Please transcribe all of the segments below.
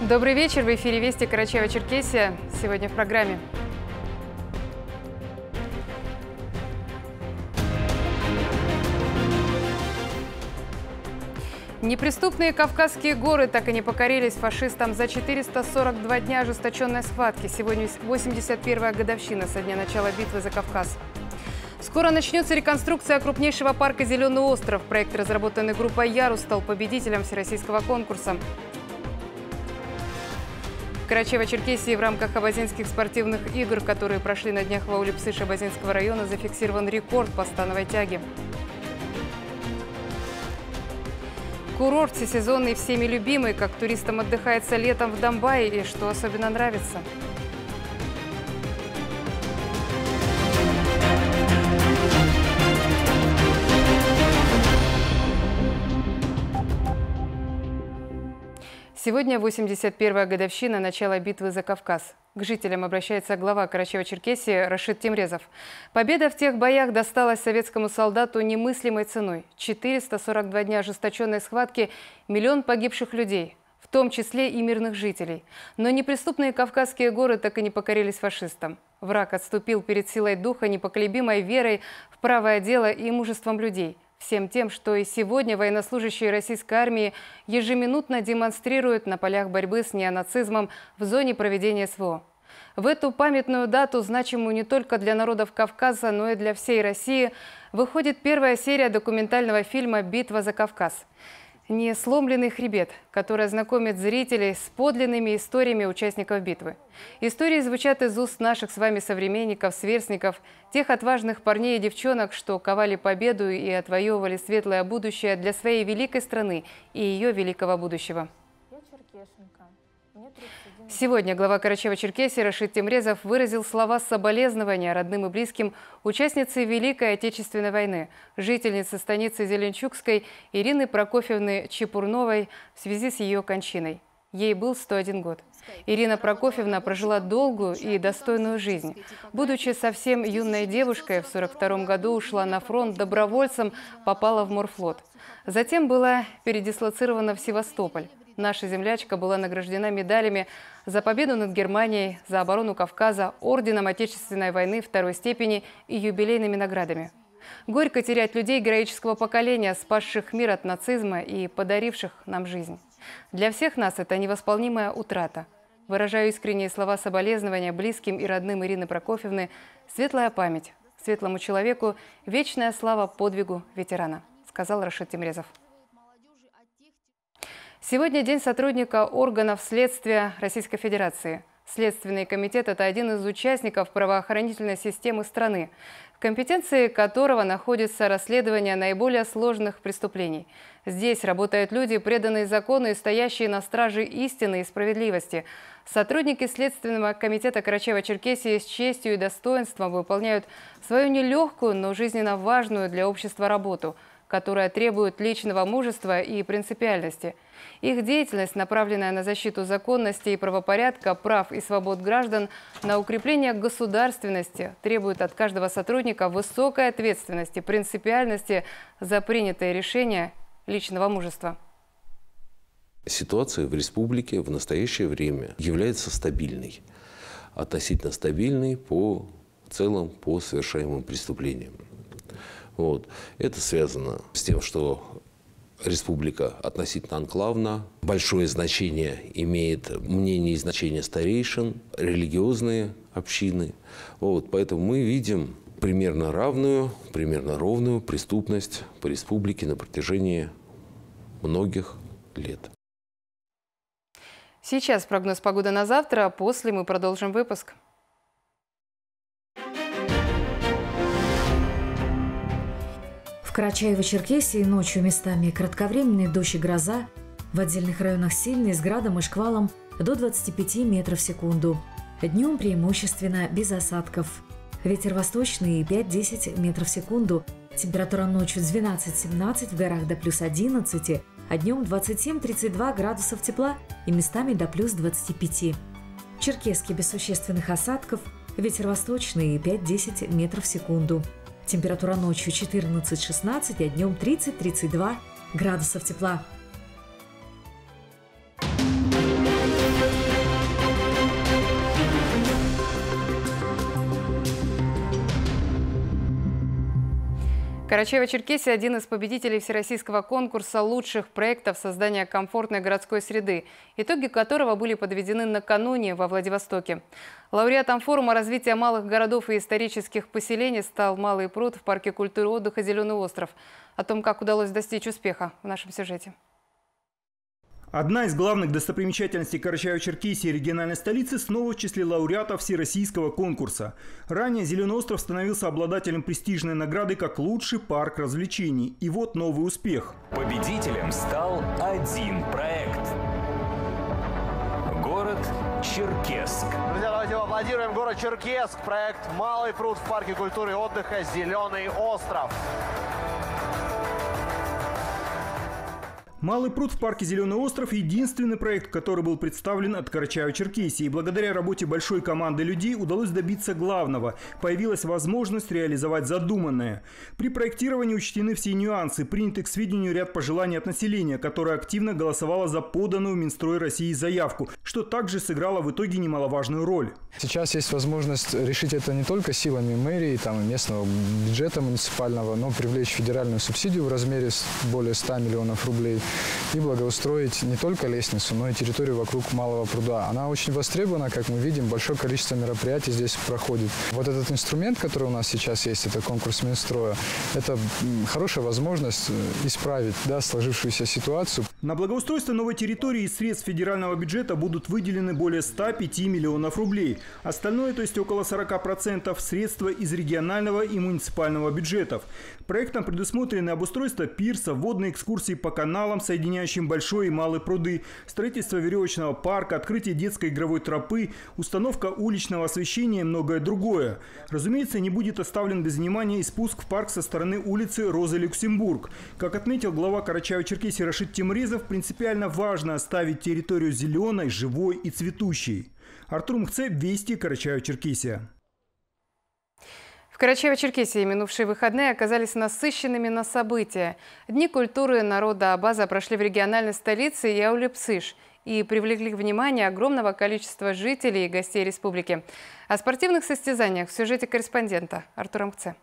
Добрый вечер. В эфире «Вести» Карачаево-Черкесия. Сегодня в программе. Неприступные Кавказские горы так и не покорились фашистам за 442 дня ожесточенной схватки. Сегодня 81-я годовщина со дня начала битвы за Кавказ. Скоро начнется реконструкция крупнейшего парка «Зеленый остров». Проект, разработанный группой «Ярус», стал победителем всероссийского конкурса. В Карачаево-Черкесии в рамках абазинских спортивных игр, которые прошли на днях в ауле Псыш Абазинского района, зафиксирован рекорд по становой тяге. Курорт всесезонный, всеми любимый, как туристам отдыхается летом в Домбае и что особенно нравится. Сегодня 81-я годовщина начала битвы за Кавказ. К жителям обращается глава Карачаево-Черкесии Рашид Темрезов. Победа в тех боях досталась советскому солдату немыслимой ценой. 442 дня ожесточенной схватки, миллион погибших людей, в том числе и мирных жителей. Но неприступные Кавказские горы так и не покорились фашистам. Враг отступил перед силой духа, непоколебимой верой в правое дело и мужеством людей. Всем тем, что и сегодня военнослужащие российской армии ежеминутно демонстрируют на полях борьбы с неонацизмом в зоне проведения СВО. В эту памятную дату, значимую не только для народов Кавказа, но и для всей России, выходит первая серия документального фильма «Битва за Кавказ». «Несломленный хребет», который знакомит зрителей с подлинными историями участников битвы. Истории звучат из уст наших с вами современников, сверстников, тех отважных парней и девчонок, что ковали победу и отвоевывали светлое будущее для своей великой страны и ее великого будущего. Сегодня глава Карачаево-Черкесии Рашид Темрезов выразил слова соболезнования родным и близким участницы Великой Отечественной войны, жительницы станицы Зеленчукской Ирины Прокофьевны Чепурновой в связи с ее кончиной. Ей был 101 год. Ирина Прокофьевна прожила долгую и достойную жизнь. Будучи совсем юной девушкой, в 1942 году ушла на фронт добровольцем, попала в морфлот. Затем была передислоцирована в Севастополь. Наша землячка была награждена медалями за победу над Германией, за оборону Кавказа, орденом Отечественной войны второй степени и юбилейными наградами. Горько терять людей героического поколения, спасших мир от нацизма и подаривших нам жизнь. Для всех нас это невосполнимая утрата. Выражаю искренние слова соболезнования близким и родным Ирины Прокофьевны. Светлая память светлому человеку, вечная слава подвигу ветерана, сказал Рашид Темрезов. Сегодня день сотрудника органов следствия Российской Федерации. Следственный комитет – это один из участников правоохранительной системы страны, в компетенции которого находится расследование наиболее сложных преступлений. Здесь работают люди, преданные закону и стоящие на страже истины и справедливости. Сотрудники Следственного комитета Карачаево-Черкесии с честью и достоинством выполняют свою нелегкую, но жизненно важную для общества работу, которая требует личного мужества и принципиальности. Их деятельность, направленная на защиту законности и правопорядка, прав и свобод граждан, на укрепление государственности, требует от каждого сотрудника высокой ответственности, принципиальности за принятые решения, личного мужества. Ситуация в республике в настоящее время является стабильной, относительно стабильной в целом по совершаемым преступлениям. Это связано с тем, что республика относительно анклавна, большое значение имеет мнение и значение старейшин, религиозные общины. Поэтому мы видим примерно ровную преступность по республике на протяжении многих лет. Сейчас прогноз погоды на завтра, а после мы продолжим выпуск. В Карачаево-Черкесии ночью местами кратковременный дождь и гроза, в отдельных районах сильный, с градом и шквалом до 25 метров в секунду. Днем преимущественно без осадков. Ветер восточный 5-10 метров в секунду. Температура ночью 12-17, в горах до плюс 11, а днем 27-32 градусов тепла и местами до плюс 25. В Черкесске без существенных осадков, ветер восточный 5-10 метров в секунду. Температура ночью 14-16, а днем 30-32 градусов тепла. Карачаево-Черкесия – один из победителей всероссийского конкурса лучших проектов создания комфортной городской среды, итоги которого были подведены накануне во Владивостоке. Лауреатом форума развития малых городов и исторических поселений стал Малый пруд в парке культуры и отдыха «Зеленый остров». О том, как удалось достичь успеха, в нашем сюжете. Одна из главных достопримечательностей Карачаево-Черкесии, региональной столицы, снова в числе лауреатов всероссийского конкурса. Ранее «Зеленый остров» становился обладателем престижной награды как лучший парк развлечений. И вот новый успех. Победителем стал один проект. Город Черкесск. Друзья, давайте поаплодируем город Черкесск. Проект «Малый пруд» в парке культуры и отдыха «Зеленый остров». «Малый пруд» в парке «Зеленый остров» – единственный проект, который был представлен от Карачаево-Черкесии. И благодаря работе большой команды людей удалось добиться главного – появилась возможность реализовать задуманное. При проектировании учтены все нюансы, приняты к сведению ряд пожеланий от населения, которое активно голосовало за поданную в Минстрой России заявку, что также сыграло в итоге немаловажную роль. Сейчас есть возможность решить это не только силами мэрии, и местного бюджета муниципального, но привлечь федеральную субсидию в размере более 100 миллионов рублей. И благоустроить не только лестницу, но и территорию вокруг Малого пруда. Она очень востребована, как мы видим, большое количество мероприятий здесь проходит. Вот этот инструмент, который у нас сейчас есть, это конкурс Минстроя, это хорошая возможность исправить сложившуюся ситуацию. На благоустройство новой территории из средств федерального бюджета будут выделены более 105 миллионов рублей. Остальное, то есть около 40%, средства из регионального и муниципального бюджетов. Проектом предусмотрены обустройство пирса, водные экскурсии по каналам, соединяющим Большой и Малый пруды, строительство веревочного парка, открытие детской игровой тропы, установка уличного освещения и многое другое. Разумеется, не будет оставлен без внимания и спуск в парк со стороны улицы Розы Люксембург. Как отметил глава Карачаево-Черкесии Рашид Темрезов, принципиально важно оставить территорию зеленой, живой и цветущей. Артур Мхце, Вести, Карачаево-Черкесия. В Карачаево-Черкесии минувшие выходные оказались насыщенными на события. Дни культуры народа Абаза прошли в региональной столице Яулип-Сыш и привлекли внимание огромного количества жителей и гостей республики. О спортивных состязаниях в сюжете корреспондента Артура Мхце.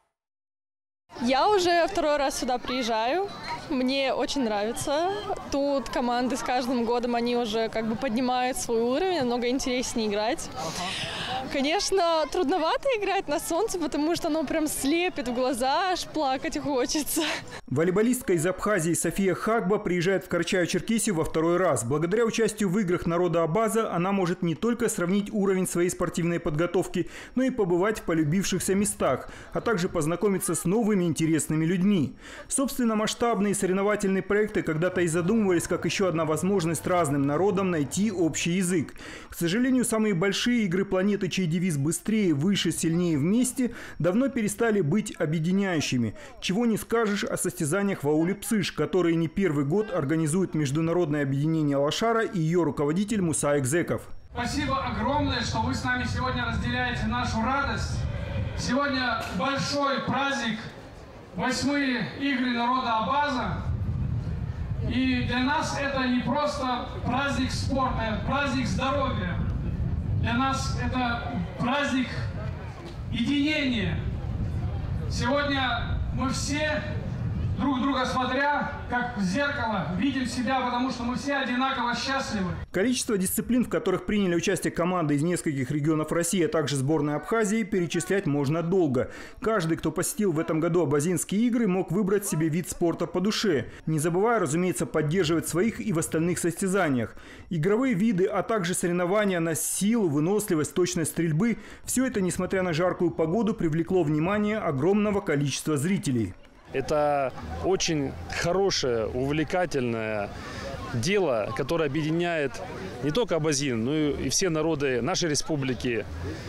Я уже второй раз сюда приезжаю. Мне очень нравится. Тут команды с каждым годом, они уже поднимают свой уровень, намного интереснее играть. Конечно, трудновато играть на солнце, потому что оно прям слепит в глаза, аж плакать хочется. Волейболистка из Абхазии София Хагба приезжает в Карачаево-Черкесию во второй раз. Благодаря участию в играх народа Абаза она может не только сравнить уровень своей спортивной подготовки, но и побывать в полюбившихся местах, а также познакомиться с новыми интересными людьми. Собственно, масштабные соревновательные проекты когда-то и задумывались как еще одна возможность разным народам найти общий язык. К сожалению, самые большие игры планеты, чей девиз «быстрее, выше, сильнее вместе», давно перестали быть объединяющими. Чего не скажешь о состязаниях в Яулип-Сыш, которые не первый год организует Международное объединение Алашара и ее руководитель Муса Экзеков. Спасибо огромное, что вы с нами сегодня разделяете нашу радость. Сегодня большой праздник, 8-е игры народа Абаза. И для нас это не просто праздник спорта, это праздник здоровья. Для нас это праздник единения. Сегодня мы все, друг друга смотря, как в зеркало, видим себя, потому что мы все одинаково счастливы. Количество дисциплин, в которых приняли участие команды из нескольких регионов России, а также сборная Абхазии, перечислять можно долго. Каждый, кто посетил в этом году абазинские игры, мог выбрать себе вид спорта по душе, не забывая, разумеется, поддерживать своих и в остальных состязаниях. Игровые виды, а также соревнования на силу, выносливость, точность стрельбы – все это, несмотря на жаркую погоду, привлекло внимание огромного количества зрителей. Это очень хорошее, увлекательное дело, которое объединяет не только Абазин, но и все народы нашей республики.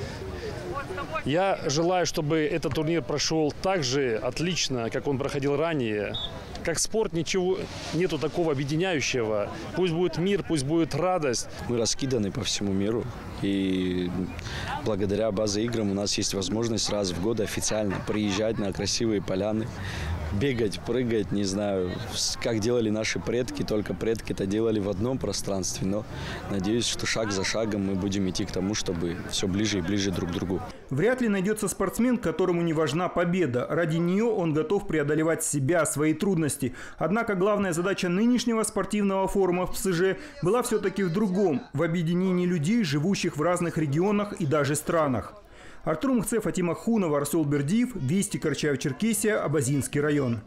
Я желаю, чтобы этот турнир прошел так же отлично, как он проходил ранее. Как спорт, ничего нету такого объединяющего. Пусть будет мир, пусть будет радость. Мы раскиданы по всему миру. И благодаря базе играм у нас есть возможность раз в год официально приезжать на красивые поляны, бегать, прыгать, не знаю, как делали наши предки, только предки это делали в одном пространстве, но надеюсь, что шаг за шагом мы будем идти к тому, чтобы все ближе и ближе друг к другу. Вряд ли найдется спортсмен, которому не важна победа. Ради нее он готов преодолевать себя, свои трудности. Однако главная задача нынешнего спортивного форума в ПСЖ была все-таки в другом – в объединении людей, живущих в разных регионах и даже странах. Артур Мухце, Фатима Хунова, Расул Бердиев, Вести, Карачаево-Черкесия, Абазинский район.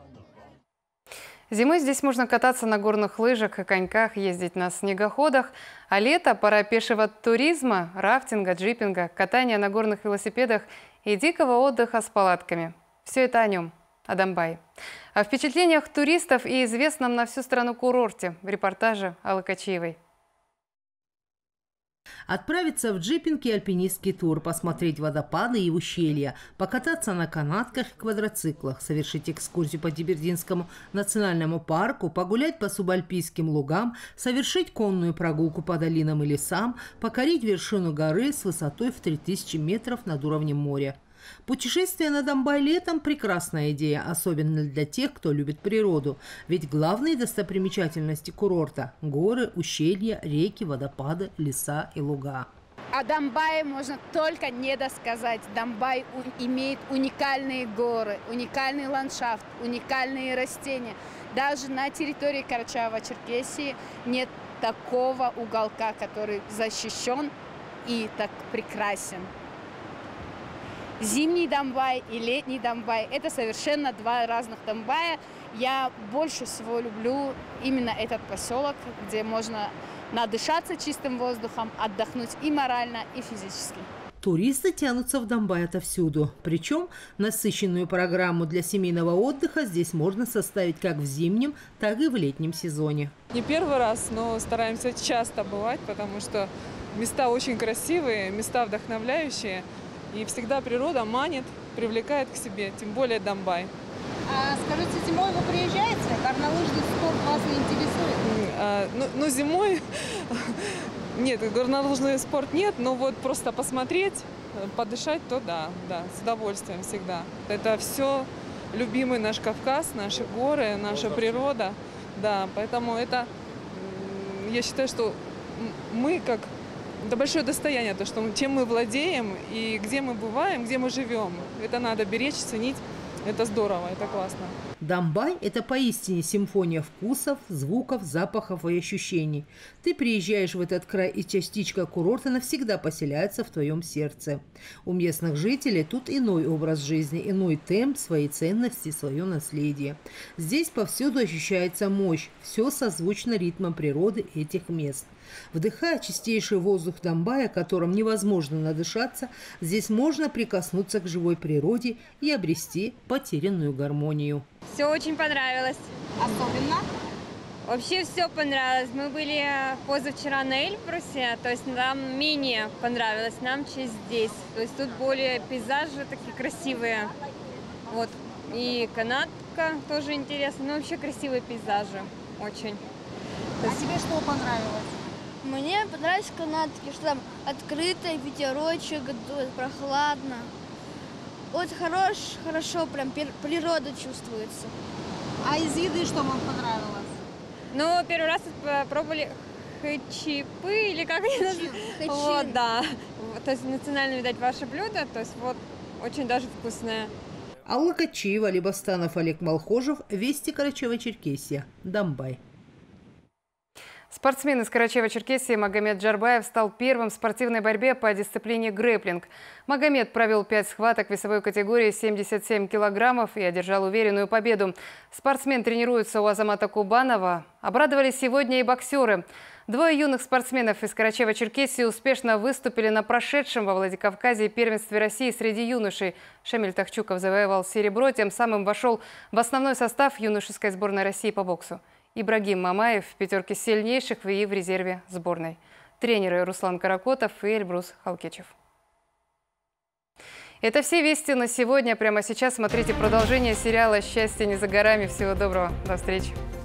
Зимой здесь можно кататься на горных лыжах и коньках, ездить на снегоходах, а лето – пора пешего туризма, рафтинга, джипинга, катания на горных велосипедах и дикого отдыха с палатками. Все это о нем, о Домбае. О впечатлениях туристов и известном на всю страну курорте в репортаже Аллы Качиевой. Отправиться в джипинг и альпинистский тур, посмотреть водопады и ущелья, покататься на канатках и квадроциклах, совершить экскурсию по Дибердинскому национальному парку, погулять по субальпийским лугам, совершить конную прогулку по долинам и лесам, покорить вершину горы с высотой в 3000 метров над уровнем моря. Путешествие на Домбай летом – прекрасная идея, особенно для тех, кто любит природу. Ведь главные достопримечательности курорта – горы, ущелья, реки, водопады, леса и луга. О Домбае можно только недосказать. Домбай имеет уникальные горы, уникальный ландшафт, уникальные растения. Даже на территории Карачаево-Черкесии нет такого уголка, который защищен и так прекрасен. Зимний Домбай и летний Домбай – это совершенно два разных Домбая. Я больше всего люблю именно этот поселок, где можно надышаться чистым воздухом, отдохнуть и морально, и физически. Туристы тянутся в Домбай отовсюду. Причем насыщенную программу для семейного отдыха здесь можно составить как в зимнем, так и в летнем сезоне. Не первый раз, но стараемся часто бывать, потому что места очень красивые, места вдохновляющие. И всегда природа манит, привлекает к себе, тем более Домбай. А скажите, зимой вы приезжаете? Горнолыжный спорт вас не интересует? Зимой нет, горнолыжный спорт нет, но вот просто посмотреть, подышать, то да, с удовольствием всегда. Это все любимый наш Кавказ, наши горы, наша природа, да, поэтому это, я считаю, что мы как... Это большое достояние, то, что чем мы владеем и где мы бываем, где мы живем. Это надо беречь, ценить. Это здорово, это классно. Домбай – это поистине симфония вкусов, звуков, запахов и ощущений. Ты приезжаешь в этот край, и частичка курорта навсегда поселяется в твоем сердце. У местных жителей тут иной образ жизни, иной темп, свои ценности, свое наследие. Здесь повсюду ощущается мощь, все созвучно ритмам природы этих мест. Вдыхая чистейший воздух Домбая, которым невозможно надышаться, здесь можно прикоснуться к живой природе и обрести потерянную гармонию. Все очень понравилось. Особенно? Вообще все понравилось. Мы были позавчера на Эльбрусе, то есть нам менее понравилось, нам чем здесь. То есть тут более пейзажи такие красивые. Вот. И канатка тоже интересная, но вообще красивые пейзажи. Очень. А тебе что понравилось? Мне понравились канатки, что там открыто, ветерочек, прохладно. Вот хорошо, прям природа чувствуется. А из еды что вам понравилось? Ну, первый раз пробовали хэчипы, или как они называются? Вот, да. То есть национальное, видать, ваше блюдо, то есть вот очень даже вкусное. Алла Качиева, Либостанов, Олег Малхожев, Вести, Карачаево-Черкесия, Домбай. Спортсмен из Карачаево-Черкесии Магомед Джарбаев стал первым в спортивной борьбе по дисциплине грэпплинг. Магомед провел 5 схваток в весовой категории 77 килограммов и одержал уверенную победу. Спортсмен тренируется у Азамата Кубанова. Обрадовали сегодня и боксеры. 2 юных спортсменов из Карачаево-Черкесии успешно выступили на прошедшем во Владикавказе первенстве России среди юношей. Шамиль Тахчуков завоевал серебро, тем самым вошел в основной состав юношеской сборной России по боксу. Ибрагим Мамаев в 5 сильнейших и в резерве сборной. Тренеры Руслан Каракотов и Эльбрус Халкичев. Это все вести на сегодня. Прямо сейчас смотрите продолжение сериала «Счастье не за горами». Всего доброго. До встречи.